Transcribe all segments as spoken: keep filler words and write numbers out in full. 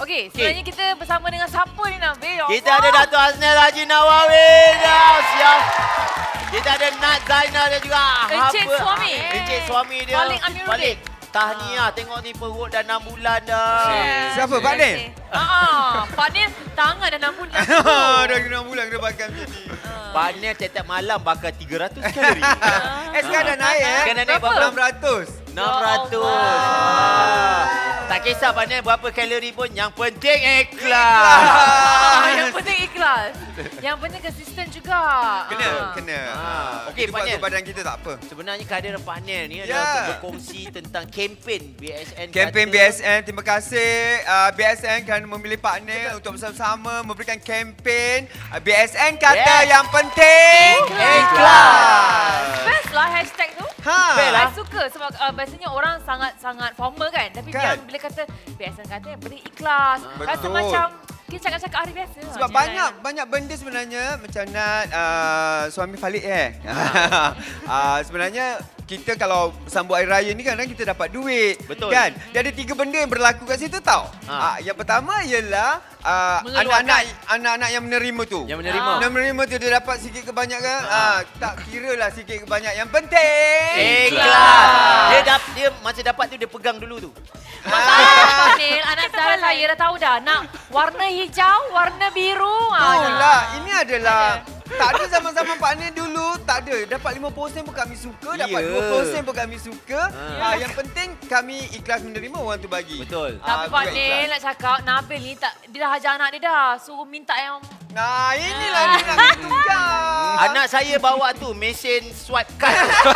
Okey, sebenarnya kita bersama dengan siapa ni Nabil? Ya Kita Allah. ada Dato' Hasnel Haji Nawawi. Ya, siap. Kita ada Nat Zainal dan juga Encik apa? suami. Encik suami dia. Falik Amiruddin. Tahniah, tengok ni perut dah enam bulan dah. Yeah. Siapa, Pak Nil? Haa, Pak Nil tangan dah enam bulan. Dah enam bulan kena makan macam ni. Pak Nil tiap-tiap malam bakar tiga ratus kalori. Eh, sekarang dah naik eh? Sekarang dah naik berapa? enam ratus. enam ratus. Ah. Tak kisah Pak Nil berapa kalori pun, yang penting ikhlas. Ah, yang penting ikhlas. Yang penting konsisten juga. Kena, Ah. kena. Ah. Okey, Kita Pak buat Nil. ke badan kita tak apa. Sebenarnya kehadiran Pak Nil ni Ya. adalah untuk berkongsi tentang kempen B S N. Kempen kata- B S N, terima kasih uh, B S N kerana memilih Pak Nil untuk bersama-sama memberikan kempen uh, B S N kata Yes. yang penting ikhlas. Best lah hashtag tu. Ha. Best lah. I suka sebab uh, biasanya orang sangat-sangat formal kan. Tapi Kan? kan? bila kata biasa kata yang penting ikhlas. Rasa Betul. macam kita cakap-cakap hari biasa. Sebab je. banyak banyak benda sebenarnya macam Nat uh, suami Falik eh. uh, sebenarnya kita kalau sambut hari raya ni kadang kita dapat duit. Betul. Kan? Dia ada tiga benda yang berlaku kat situ tau. Ha. Uh, yang pertama ialah uh, Mengeluarkan. anak-anak anak-anak yang menerima tu. Yang menerima. Ah. Yang menerima tu dia dapat sikit kebanyakan. Ha. Ah, tak kira lah sikit kebanyak. Yang penting Ikhlas. Dia dap, dia masa dapat tu dia pegang dulu tu. Masalah Pak Nil, anak saudara saya dah tahu dah nak warna hijau, warna biru. Itulah, ini adalah tak ada zaman-zaman Pak Nil dulu, tak ada. Dapat lima puluh sen pun kami suka, dapat Ya. dua puluh sen pun kami suka. Ha. Ah, yang penting kami ikhlas menerima orang tu bagi. Betul. Tapi Ah, Pak bukan Nil ikhlas. nak cakap, Nabil ni tak, dia dah ajar anak dia dah. Suruh minta yang... Nah, inilah dia nak tukar. Anak saya bawa tu mesin swipe card.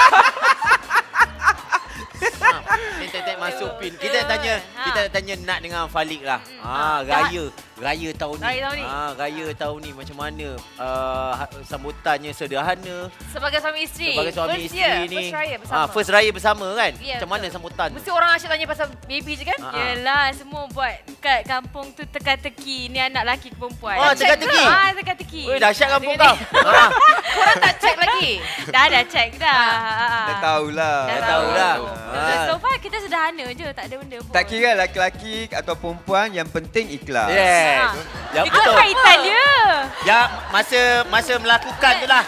Ha, tek-tek masuk pin. Kita nak tanya, Ha. kita nak tanya Nat dengan Falik lah. Ha, raya, raya tahun ni. Raya tahun ni. Ha, raya tahun ni macam mana? Uh, sambutannya sederhana. Sebagai suami isteri. Sebagai suami first isteri year, ni. First raya bersama. Ha, first raya bersama kan? Ya, macam mana betul. sambutan? Mesti orang asyik tanya pasal baby je kan? Ha. Yelah, semua buat kat kampung tu teka-teki. Ni anak lelaki ke perempuan. Oh, Check teka-teki. ke? Ah, teka-teki. Oi, dahsyat kampung Teka-teki. kau. Ha. Korang tak check lagi? Dah, dah check dah. Dah tahulah. Dah Dah tahu dah. Betul. So far kita sederhana je, tak ada benda pun. Tak kira laki-laki atau perempuan, yang penting ikhlas. Yes. Ha. Yang Itu betul. kaitan dia. Ya, masa masa melakukan tu lah.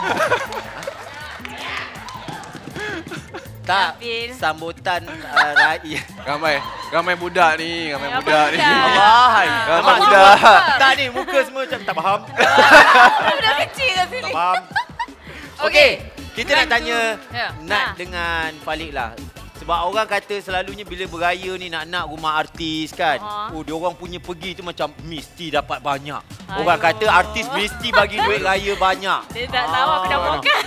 Tak, Nabil. sambutan uh, raya. Ramai, ramai budak ni, ramai Ramai budak ni. budak. Allah, hai. Ramai Nampak budak. semua? Tak ni, muka semua macam tak faham. Budak kecil kat sini. Tak faham. Okey. Okey, kita nak Bulan tanya tu- Ya. Nat Ha. dengan Falik lah. Sebab orang kata selalunya bila beraya ni nak-nak rumah artis kan. Ha. Oh, dia orang punya pergi tu macam mesti dapat banyak. Aduh. Orang kata artis mesti bagi duit raya banyak. Dia tak tahu aku dah Ah. makan.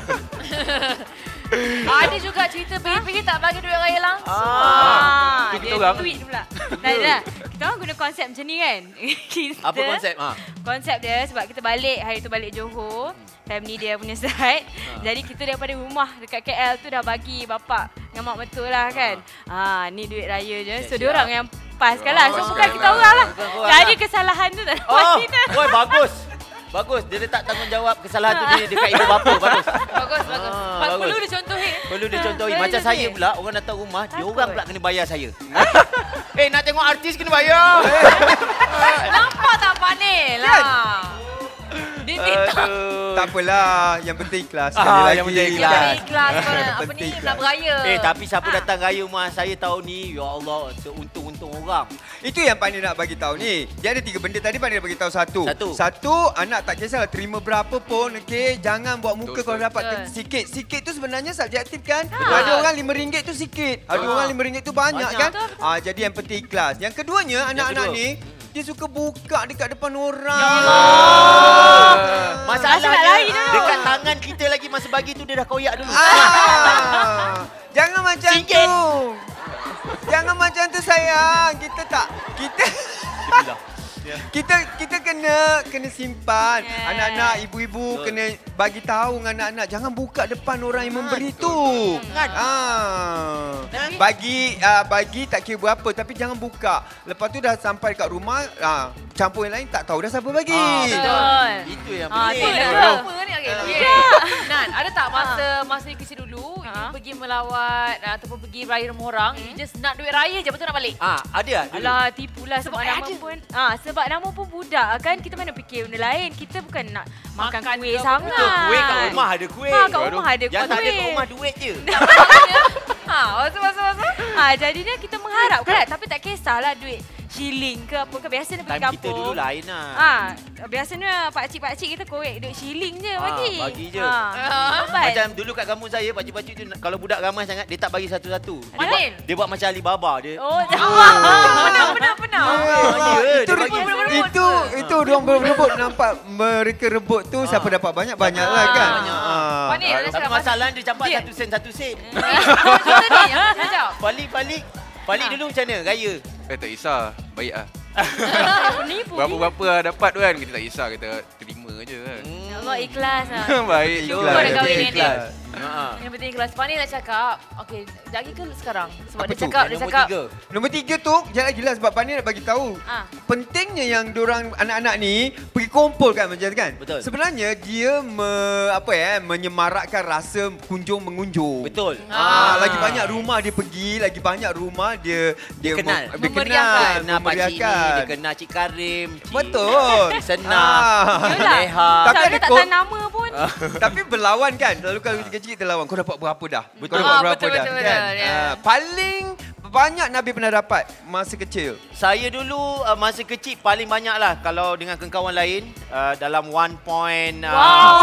Ada juga cerita pergi-pergi tak bagi duit raya langsung. Ah. Itu kita dia orang. tweet pula. Tak ada. Kita orang guna konsep macam ni kan. Kita, Apa konsep? Ha. Konsep dia sebab kita balik, hari tu balik Johor. Family dia punya side. Jadi kita daripada rumah dekat K L tu dah bagi bapak dengan mak betul lah kan. Ah, ni duit raya je. So Siap-siap. dia orang yang paskan lah. So paskan bukan kita lah. orang lah. Bukan korang Jadi lah. kesalahan tu tak Oh, dapat kita. oi bagus. Bagus, dia letak tanggungjawab kesalahan tu dia dekat ibu bapa. Bagus. Bagus, bagus. Ah, Pak, bagus. perlu dicontohi. Perlu dicontohi. Boleh Macam je, saya Zik. pula, orang datang rumah, dia Takut. orang pula kena bayar saya. Eh, nak tengok artis kena bayar. Nampak tak Pak Nil? Kan? Lah. Dia TikTok. Tak apalah, yang penting ikhlas. Sekali Ah, lagi. yang penting Dia ikhlas. dah ikhlas. korang. Apa ni? Penting Nak ikhlas. beraya. Eh, tapi siapa Ah. datang raya rumah saya tahun ni, ya Allah, seuntung-untung orang. Itu yang Pak Nil nak bagi tahu ni. Dia ada tiga benda tadi, Pak Nil bagi tahu satu. Satu. Satu, anak tak kisahlah terima berapa pun, okey, jangan buat muka Betul, kalau dapat betul. sikit. Sikit tu sebenarnya subjektif kan? Ha. Ada orang lima ringgit tu sikit, ada Ha. orang lima ringgit tu banyak, Banyak. kan? Ah, jadi yang penting ikhlas. Yang keduanya, anak-anak kedua. ni dia suka buka dekat depan orang. Ya Allah. Masalahnya, nak lari dulu. dekat tangan kita lagi masa bagi tu, dia dah koyak dulu. Ah, jangan macam Sikit. tu. Jangan macam tu sayang. Kita tak kita kita kita kena kena simpan. Yeah. Anak-anak, ibu-ibu Betul. kena bagi tahu dengan anak-anak jangan buka depan orang yang memberi tu. Kan? Ah. Tapi- Bagi uh, bagi tak kira berapa tapi jangan buka. Lepas tu dah sampai kat rumah, ah, campur yang lain tak tahu dah siapa bagi. Ah, Betul. Itu yang Ah, penting. tu Dah betul. lama ni. Okay, okay. Tidak. Nan, ada tak masa masa ni kecil dulu you Ha? pergi melawat ataupun pergi raya rumah orang, you just nak duit raya je, betul nak balik? Ah, ada tak dulu? Alah, tipulah sebab, Sebab nama ada. pun. Ah, sebab nama pun budak kan. Kita mana fikir benda lain. Kita bukan nak makan, Makan kuih ke apa. sangat. Betul, kuih kat rumah ada kuih. Ha, kat rumah ada Yang tak ada kuih. kat rumah duit je. Ha, masa masa masa. Ha, jadinya kita mengharap kan. Tapi tak kisahlah duit shilling ke apa ke. Biasa dia pergi Time kita kampung. dulu lain lah. Ha, biasanya pakcik-pakcik kita korek duit shilling je Ah, bagi. bagi je. Ha, lambat. Macam dulu kat kampung saya, pakcik-pakcik tu kalau budak ramai sangat, dia tak bagi satu-satu. Dia buat, Manil. dia buat macam Alibaba dia. Oh, Benar benar benar. Ah, ya, itu dia bagi. itu itu dia orang berebut, nampak mereka rebut tu siapa dapat banyak banyaklah kan. banyak. Ah. Manil, dah Tapi cakap masalah dia campak Dia. satu sen, satu sen. Macam tadi yang sekejap. Palik, palik. Palik dulu macam mana? Raya. Eh tak kisah. Baik lah. Penipu. Berapa-berapa lah dapat tu kan. Kita tak kisah. Kita terima je kan. Allah ikhlas lah. Baik. Syukur dah kahwin dengan dia. Ikhlas. Ha. Yang penting kelas Pani dah cakap, okey, lagi ke sekarang? Sebab Apa dia tu? cakap, dia Yang nombor cakap. tiga. Nombor tiga tu, jangan gila sebab Pani nak bagi tahu. Ah. Pentingnya yang diorang anak-anak ni pergi kumpul kan macam tu kan. Betul. Sebenarnya dia me, apa ya menyemarakkan rasa kunjung mengunjung. Betul. Ah, lagi banyak rumah dia pergi, lagi banyak rumah dia dia Kenal. mem- dia Memeriahkan. kenal, Kenal Pakcik ni, memeriahkan. dia kenal Cik Karim, Cik Betul. Cik Senang, Ah. Yelah. Leha. Tapi Saya ada tak kau- tahu nama pun. Tapi berlawan kan. Lalu kalau kecil-kecil kita lawan. Kau dapat berapa dah? Kau Ah, dapat berapa betul, dah? betul, kan? betul, ya. Ah, paling banyak Nabi pernah dapat masa kecil. Saya dulu uh, masa kecil paling banyak lah kalau dengan kawan lain uh, dalam one point. Uh,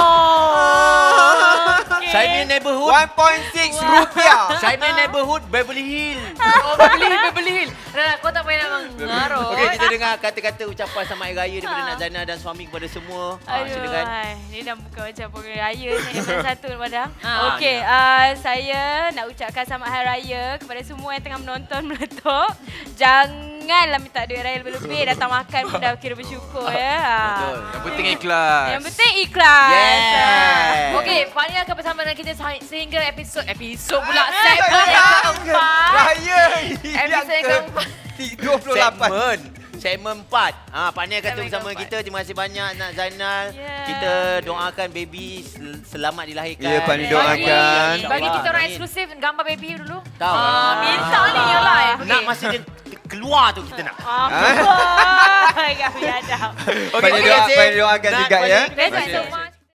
Okay. Saya punya neighborhood. one point six rupiah. Saya punya neighborhood Beverly Hill. Oh, Beverly Hill, Beverly Hill. Dah, kau tak payah nak mengarut. Okey, kita dengar kata-kata ucapan selamat hari raya daripada Nak Zainal dan suami kepada semua. Ah, Aduh, silakan. ai, ni dah bukan macam program raya ni yang satu padang. Ah, Okey, uh, saya nak ucapkan selamat hari raya kepada semua yang tengah menonton meletup. Janganlah minta duit raya lebih-lebih, datang makan pun dah kira bersyukur ya. Betul. Yang penting ikhlas. Yang penting ikhlas. Yeah. Okey, Fani akan bersama dengan kita se- sehingga episod episod pula Eh, segmen yang keempat. Raya yang Episod yang ke keempat. dua puluh lapan. Segmen. Segmen empat. Ha, Pak Nia kata Segmen bersama keempat. kita. Terima kasih banyak Nak Zainal. Yeah. Kita doakan baby sel- selamat dilahirkan. Ya, Pak Nia Bagi- doakan. Bagi kita orang Amin. eksklusif gambar baby dulu. Tahu. Ah, minta ni yalah. Nak masa dia keluar tu kita nak. Ah, kau biadab. Pak Nia doa- Pak Nia doakan Nak, juga Pak ya. Nia. Thank you Terima so kasih. much.